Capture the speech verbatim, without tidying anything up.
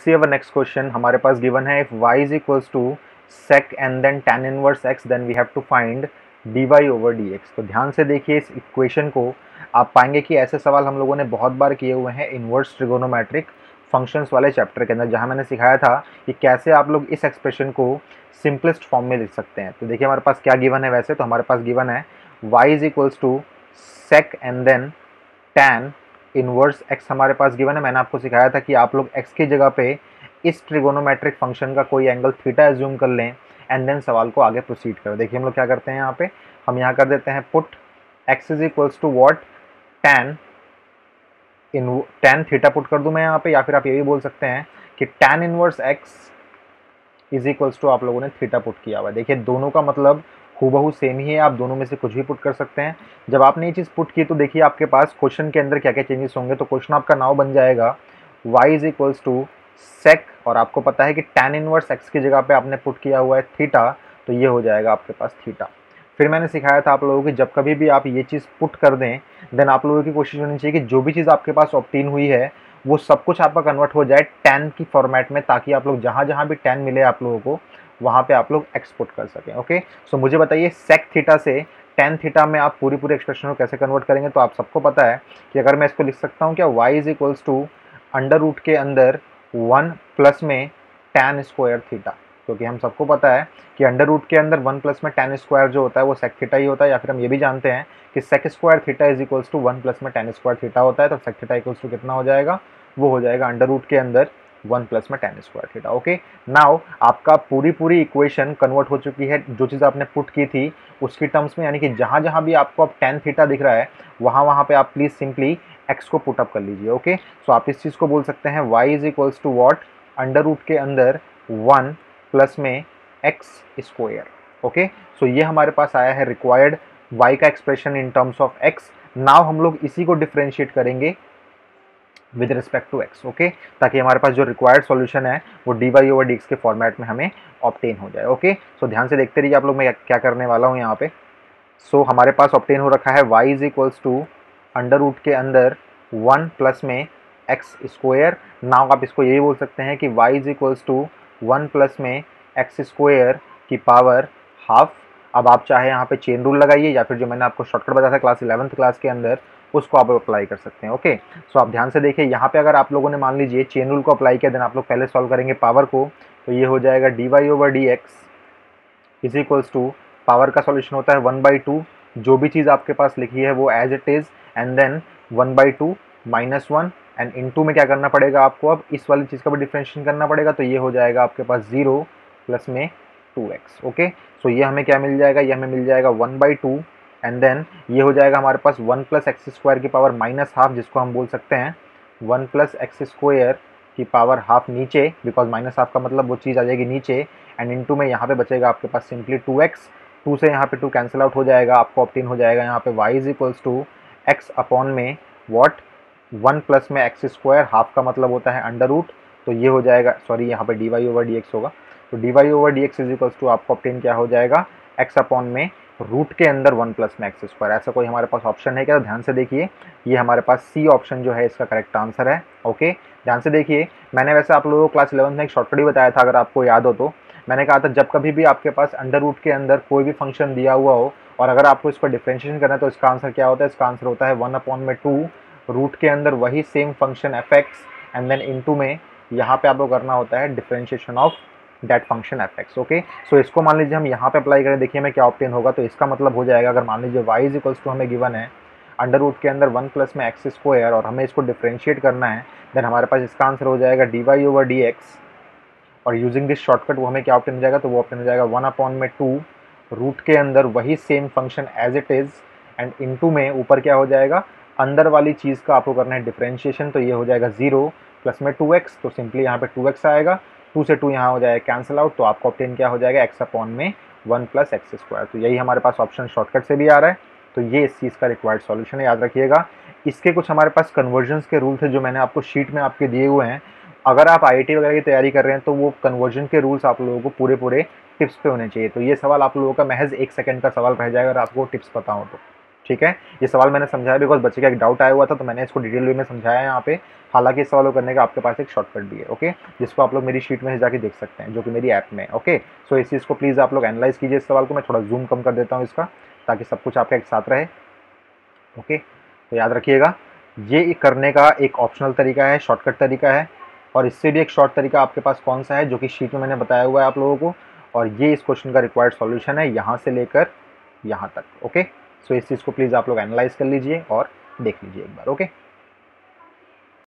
सी अवर next question हमारे पास given है, if y is equals to sec and then tan inverse x then we have to find dy over dx। तो ध्यान से देखिए इस इक्वेशन को, आप पाएंगे कि ऐसे सवाल हम लोगों ने बहुत बार किए हुए हैं इन्वर्स ट्रिगोनोमेट्रिक फंक्शंस वाले चैप्टर के अंदर, जहां मैंने सिखाया था कि कैसे आप लोग इस एक्सप्रेशन को सिंपलेस्ट फॉर्म में लिख सकते हैं। तो देखिए हमारे पास क्या गिवन है, वैसे तो हमारे पास गिवन है y is equals to sec and then tan inverse x हमारे पास गिवन है। मैंने आपको सिखाया था कि आप लोग x की जगह पे इस ट्रिगोनोमेट्रिक फंक्शन का कोई एंगल थीटा एज्यूम कर लें एंड देन सवाल को आगे प्रोसीड करें। देखिए हम लोग क्या करते हैं, यहाँ पे हम यहाँ कर देते हैं put x is equals to what tan in tan theta put कर दूं मैं यहाँ पे, या फिर आप ये भी बोल सकते हैं कि tan inverse x is equals to आप लोगों ने थीटा पुट किया हुआ है। देखिए दोनों का मतलब हूबहू सेम ही है, आप दोनों में से कुछ भी पुट कर सकते हैं। जब आपने ये चीज़ पुट की तो देखिए आपके पास क्वेश्चन के अंदर क्या क्या चेंजेस होंगे। तो क्वेश्चन आपका नाउ बन जाएगा y is equals to sec, और आपको पता है कि tan इनवर्स x की जगह पे आपने पुट किया हुआ है थीटा, तो ये हो जाएगा आपके पास थीटा। फिर मैंने सिखाया था आप लोगों की जब कभी भी आप ये चीज़ पुट कर दें देन आप लोगों की कोशिश होनी चाहिए कि जो भी चीज़ आपके पास ऑब्टेन हुई है वो सब कुछ आपका कन्वर्ट हो जाए tan की फॉर्मेट में, ताकि आप लोग जहाँ जहाँ भी tan मिले आप लोगों को वहाँ पे आप लोग एक्सपोर्ट कर सकें। ओके, सो मुझे बताइए सेक थीटा से tan थीटा में आप पूरी पूरी एक्सप्रेशन को कैसे कन्वर्ट करेंगे। तो आप सबको पता है कि अगर मैं इसको लिख सकता हूँ क्या, y is equals to under root के अंदर वन प्लस में tan स्क्वायर थीटा, क्योंकि हम सबको पता है कि अंडर रूट के अंदर वन प्लस में tan स्क्वायर जो होता है वो सेक थीटा ही होता है, या फिर हम ये भी जानते हैं कि sec square theta is equals to one plus में tan स्क्वायर थीटा होता है। तो सेक थीटा इक्वल्स टू कितना हो जाएगा, वो हो जाएगा अंडर रूट के अंदर वन प्लस में tan square theta. Okay, now आपका पूरी पूरी इक्वेशन कन्वर्ट हो चुकी है जो चीज़ आपने पुट की थी उसकी टर्म्स में, यानी कि जहाँ जहाँ भी आपको अब tan थीटा दिख रहा है वहाँ वहाँ पे आप प्लीज़ सिंपली x को पुट अप कर लीजिए। ओके, सो आप इस चीज़ को बोल सकते हैं y is equals to what under root के अंदर वन प्लस में x स्क्वायर। ओके, सो ये हमारे पास आया है रिक्वायर्ड y का expression in terms of x। Now हम लोग इसी को डिफ्रेंशिएट करेंगे with respect to x। Okay, ताकि हमारे पास जो रिक्वायर्ड सॉल्यूशन है वो D Y over D X के फॉर्मेट में हमें ऑब्टेन हो जाए। ओके, सो ध्यान से देखते रहिए आप लोग, मैं क्या करने वाला हूँ यहाँ पे। सो so, हमारे पास ऑब्टेन हो रखा है y is equals to under root के अंदर वन प्लस में एक्स स्क्वायर। नाउ आप इसको यही बोल सकते हैं कि y is equals to one plus में एक्स स्क्वायर की पावर हाफ। अब आप चाहे यहाँ पे चेन रूल लगाइए, या फिर जो मैंने आपको शॉर्टकट बताया था क्लास इलेवंथ क्लास के अंदर उसको आप अप्लाई कर सकते हैं। ओके, सो आप ध्यान से देखिए यहाँ पे अगर आप लोगों ने मान लीजिए चेन रूल को अप्लाई किया देन आप लोग पहले सॉल्व करेंगे पावर को, तो ये हो जाएगा D Y over D X is equals to power का सॉल्यूशन होता है वन बाई टू, जो भी चीज़ आपके पास लिखी है वो as it is, and then one by two minus one, and into में क्या करना पड़ेगा आपको, अब इस वाली चीज़ का भी डिफ्रेंशिएशन करना पड़ेगा। तो ये हो जाएगा आपके पास जीरो प्लस में टू एक्स। ओके, सो ये हमें क्या मिल जाएगा, ये हमें मिल जाएगा one by two, and then ये हो जाएगा हमारे पास वन प्लस एक्स स्क्वायर की पावर माइनस हाफ, जिसको हम बोल सकते हैं वन प्लस एक्स स्क्वायर की पावर हाफ नीचे, बिकॉज माइनस हाफ का मतलब वो चीज़ आ जाएगी नीचे, एंड इनटू में यहाँ पे बचेगा आपके पास सिंपली टू एक्स। टू से यहाँ पे टू कैंसिल आउट हो जाएगा, आपको ऑब्टेन हो जाएगा यहाँ पे y is equals to X upon में वॉट वन प्लस में एक्स स्क्वायर, हाफ का मतलब होता है अंडर रूट, तो ये हो जाएगा, सॉरी यहाँ पे D Y over D X होगा, तो D Y over D X is equals to आपको ऑब्टेन क्या हो जाएगा एक्स अपॉन में रूट के अंदर वन प्लस में एक्स स्क्वायर। ऐसा कोई हमारे पास ऑप्शन है क्या, तो ध्यान से देखिए ये हमारे पास सी ऑप्शन जो है इसका करेक्ट आंसर है। ओके, ध्यान से देखिए, मैंने वैसे आप लोगों को क्लास इलेवंथ में एक शॉर्टकट ही बताया था, अगर आपको याद हो तो मैंने कहा था जब कभी भी आपके पास अंडर रूट के अंदर कोई भी फंक्शन दिया हुआ हो और अगर आपको इसको डिफ्रेंशिएशन करना है तो इसका आंसर क्या होता है, इसका आंसर होता है वन अपॉन में टू रूट के अंदर वही same function F X, and then into में यहाँ पे आपको करना होता है differentiation of that function F X. Okay, so इसको मान लीजिए हम यहाँ पे अप्लाई करें, देखिए हमें क्या ऑब्टेन होगा। तो इसका मतलब हो जाएगा, अगर मान लीजिए y इज इक्वल्स टू हमें गिवन है अंडर रूट के अंदर वन प्लस में एक्स स्क्वायर और हमें इसको डिफ्रेंशिएट करना है, देन हमारे पास इसका आंसर हो जाएगा D Y over D X, और यूजिंग दिस शॉर्टकट वो हमें क्या ऑप्टेन हो जाएगा, तो वो ऑप्टेन हो जाएगा वन अपॉन में टू रूट के अंदर वही same function as it is, and into में ऊपर क्या हो जाएगा अंदर वाली चीज़ का आपको करना है डिफ्रेंशिएशन, तो ये हो जाएगा जीरो प्लस में टू एक्स, तो सिंपली यहाँ पे टू एक्स आएगा, टू से टू यहाँ हो जाएगा कैंसिल आउट, तो आपको ऑप्टेन क्या हो जाएगा एक्स अपॉन में वन प्लस एक्स स्क्वायर। तो यही हमारे पास ऑप्शन शॉर्टकट से भी आ रहा है, तो ये इस चीज़ का रिक्वायर्ड सॉल्यूशन है, याद रखिएगा। इसके कुछ हमारे पास कन्वर्जन्स के रूल थे जो मैंने आपको शीट में आपके दिए हुए हैं, अगर आप आई आई टी वगैरह की तैयारी कर रहे हैं तो वो कन्वर्जन के रूल्स आप लोगों को पूरे पूरे टिप्स पे होने चाहिए। तो ये सवाल आप लोगों का महज एक सेकंड का सवाल रह जाएगा अगर आपको टिप्स पता हो तो। ठीक है, ये सवाल मैंने समझाया बिकॉज बच्चे का एक डाउट आया हुआ था, तो मैंने इसको डिटेल वे में समझाया है यहाँ पे। हालांकि इस सवाल को करने का आपके पास एक शॉर्टकट भी है, ओके, जिसको आप लोग मेरी शीट में जाके देख सकते हैं, जो कि मेरी ऐप में है, ओके। सो इस चीज़ को प्लीज़ आप लोग एनालाइज कीजिए इस सवाल को। मैं थोड़ा जूम कम कर देता हूँ इसका, ताकि सब कुछ आपका एक साथ रहे, ओके। तो याद रखिएगा, ये करने का एक ऑप्शनल तरीका है, शॉर्टकट तरीका है, और इससे भी एक शॉर्ट तरीका आपके पास कौन सा है, जो कि शीट में मैंने बताया हुआ है आप लोगों को, और ये इस क्वेश्चन का रिक्वायर्ड सॉल्यूशन है यहाँ से लेकर यहाँ तक, ओके। सो इस चीज़ को प्लीज़ आप लोग एनालाइज कर लीजिए और देख लीजिए एक बार, ओके।